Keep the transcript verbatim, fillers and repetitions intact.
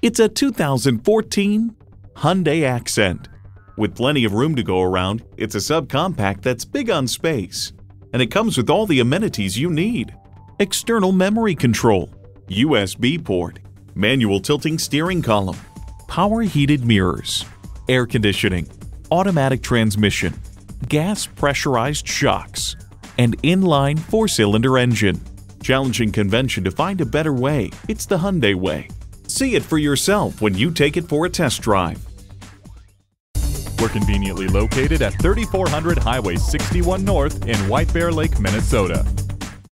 It's a two thousand fourteen Hyundai Accent. With plenty of room to go around, it's a subcompact that's big on space. And it comes with all the amenities you need. External memory control, U S B port, manual tilting steering column, power heated mirrors, air conditioning, automatic transmission, gas pressurized shocks, and inline four-cylinder engine. Challenging convention to find a better way, it's the Hyundai way. See it for yourself when you take it for a test drive. We're conveniently located at thirty-four hundred Highway sixty-one North in White Bear Lake, Minnesota.